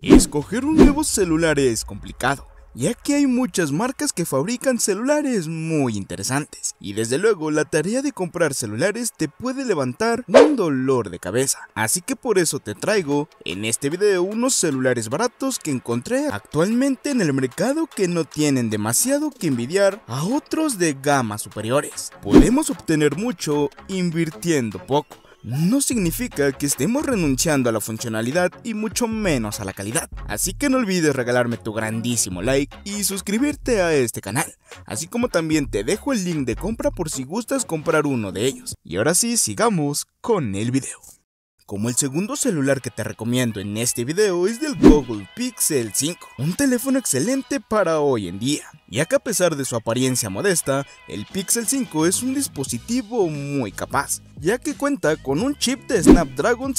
Escoger un nuevo celular es complicado, ya que hay muchas marcas que fabrican celulares muy interesantes, y desde luego la tarea de comprar celulares te puede levantar un dolor de cabeza. Así que por eso te traigo en este video unos celulares baratos que encontré actualmente en el mercado que no tienen demasiado que envidiar a otros de gamas superiores. Podemos obtener mucho invirtiendo poco. No significa que estemos renunciando a la funcionalidad y mucho menos a la calidad. Así que no olvides regalarme tu grandísimo like y suscribirte a este canal. Así como también te dejo el link de compra por si gustas comprar uno de ellos. Y ahora sí, sigamos con el video. Como el segundo celular que te recomiendo en este video es del Google Pixel 5, un teléfono excelente para hoy en día, ya que a pesar de su apariencia modesta, el Pixel 5 es un dispositivo muy capaz, ya que cuenta con un chip de Snapdragon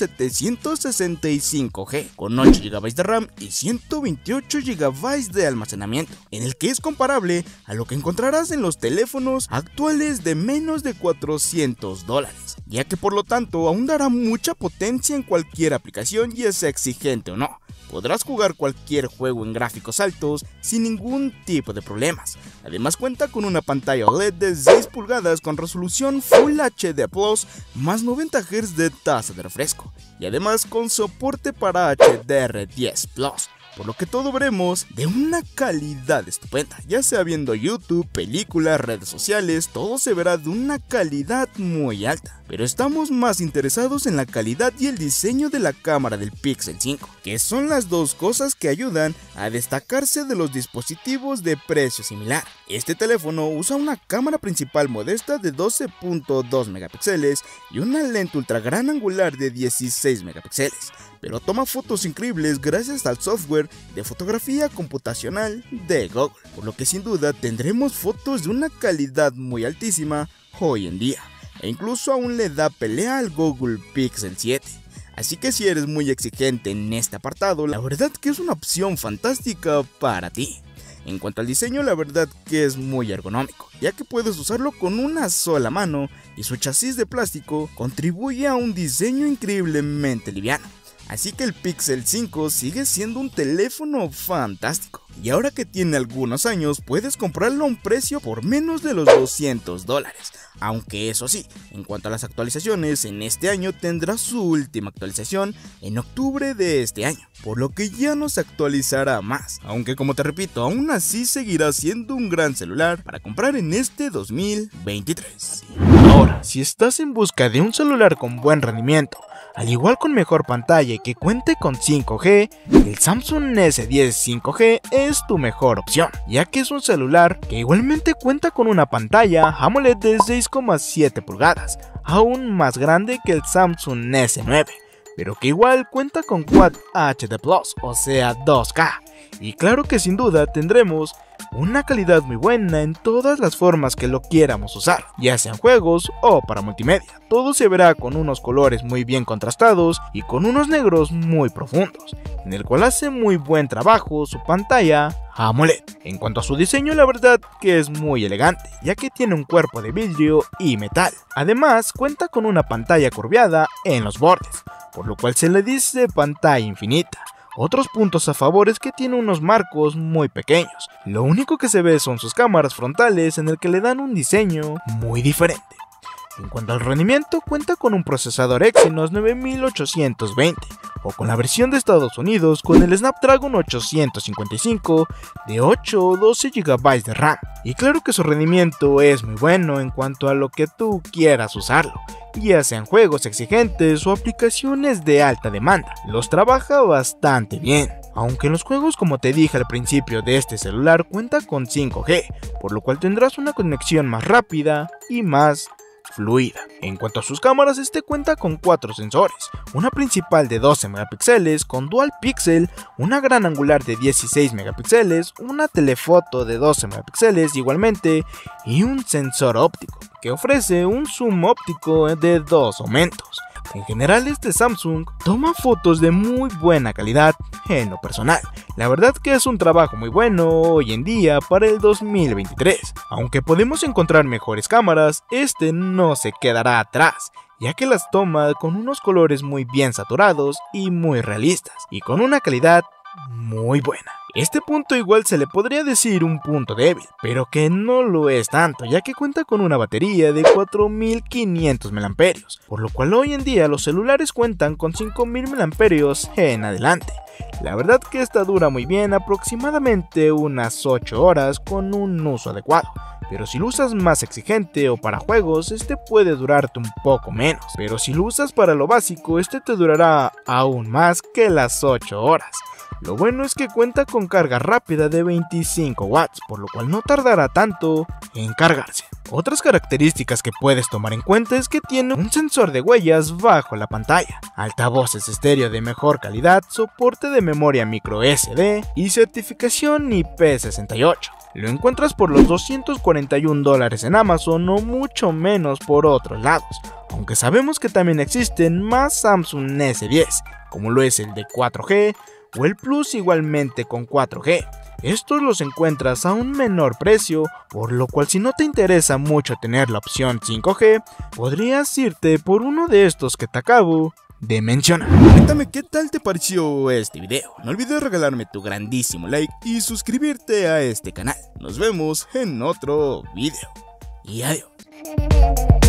765G, con 8 GB de RAM y 128 GB de almacenamiento, en el que es comparable a lo que encontrarás en los teléfonos actuales de menos de $400, ya que por lo tanto aún dará mucha potencia en cualquier aplicación, ya sea exigente o no. Podrás jugar cualquier juego en gráficos altos sin ningún tipo de problemas. Además cuenta con una pantalla OLED de 6 pulgadas con resolución Full HD Plus más 90 Hz de tasa de refresco, y además con soporte para HDR10 Plus. Por lo que todo veremos de una calidad estupenda, ya sea viendo YouTube, películas, redes sociales, todo se verá de una calidad muy alta. Pero estamos más interesados en la calidad y el diseño de la cámara del Pixel 5, que son las dos cosas que ayudan a destacarse de los dispositivos de precio similar. Este teléfono usa una cámara principal modesta de 12.2 megapíxeles y una lente ultra gran angular de 16 megapíxeles, pero toma fotos increíbles gracias al software de fotografía computacional de Google, por lo que sin duda tendremos fotos de una calidad muy altísima hoy en día, e incluso aún le da pelea al Google Pixel 7. Así que si eres muy exigente en este apartado, la verdad que es una opción fantástica para ti. En cuanto al diseño, la verdad que es muy ergonómico, ya que puedes usarlo con una sola mano y su chasis de plástico contribuye a un diseño increíblemente liviano. Así que el Pixel 5 sigue siendo un teléfono fantástico, y ahora que tiene algunos años puedes comprarlo a un precio por menos de los $200, aunque eso sí, en cuanto a las actualizaciones, en este año tendrá su última actualización en octubre de este año, por lo que ya no se actualizará más, aunque como te repito, aún así seguirá siendo un gran celular para comprar en este 2023. Ahora, si estás en busca de un celular con buen rendimiento, al igual con mejor pantalla y que cuente con 5G, el Samsung S10 5G es tu mejor opción, ya que es un celular que igualmente cuenta con una pantalla AMOLED de 6,7 pulgadas, aún más grande que el Samsung S9, pero que igual cuenta con Quad HD Plus, o sea 2K, y claro que sin duda tendremos una calidad muy buena en todas las formas que lo quieramos usar, ya sean juegos o para multimedia. Todo se verá con unos colores muy bien contrastados y con unos negros muy profundos, en el cual hace muy buen trabajo su pantalla AMOLED. En cuanto a su diseño, la verdad que es muy elegante, ya que tiene un cuerpo de vidrio y metal. Además cuenta con una pantalla curveada en los bordes, por lo cual se le dice pantalla infinita. Otros puntos a favor es que tiene unos marcos muy pequeños, lo único que se ve son sus cámaras frontales en el que le dan un diseño muy diferente. En cuanto al rendimiento, cuenta con un procesador Exynos 9820, o con la versión de Estados Unidos con el Snapdragon 855 de 8 o 12 GB de RAM. Y claro que su rendimiento es muy bueno en cuanto a lo que tú quieras usarlo, ya sean juegos exigentes o aplicaciones de alta demanda, los trabaja bastante bien. Aunque en los juegos, como te dije al principio de este celular, cuenta con 5G, por lo cual tendrás una conexión más rápida y más fluida. En cuanto a sus cámaras, este cuenta con 4 sensores, una principal de 12 megapíxeles con dual pixel, una gran angular de 16 megapíxeles, una telefoto de 12 megapíxeles igualmente y un sensor óptico que ofrece un zoom óptico de 2 aumentos. En general, este Samsung toma fotos de muy buena calidad en lo personal. La verdad que es un trabajo muy bueno hoy en día para el 2023. Aunque podemos encontrar mejores cámaras, este no se quedará atrás, ya que las toma con unos colores muy bien saturados y muy realistas, y con una calidad muy buena. Este punto igual se le podría decir un punto débil, pero que no lo es tanto, ya que cuenta con una batería de 4500 mAh, por lo cual hoy en día los celulares cuentan con 5000 mAh en adelante. La verdad que esta dura muy bien, aproximadamente unas 8 horas con un uso adecuado. Pero si lo usas más exigente o para juegos, este puede durarte un poco menos. Pero si lo usas para lo básico, este te durará aún más que las 8 horas. Lo bueno es que cuenta con carga rápida de 25 watts, por lo cual no tardará tanto en cargarse. Otras características que puedes tomar en cuenta es que tiene un sensor de huellas bajo la pantalla, altavoces estéreo de mejor calidad, soporte de memoria micro SD y certificación IP68. Lo encuentras por los $241 en Amazon o mucho menos por otros lados, aunque sabemos que también existen más Samsung S10, como lo es el de 4G o el Plus igualmente con 4G. Estos los encuentras a un menor precio, por lo cual si no te interesa mucho tener la opción 5G, podrías irte por uno de estos que te acabo de mencionar. Cuéntame qué tal te pareció este video. No olvides regalarme tu grandísimo like y suscribirte a este canal. Nos vemos en otro video. Y adiós.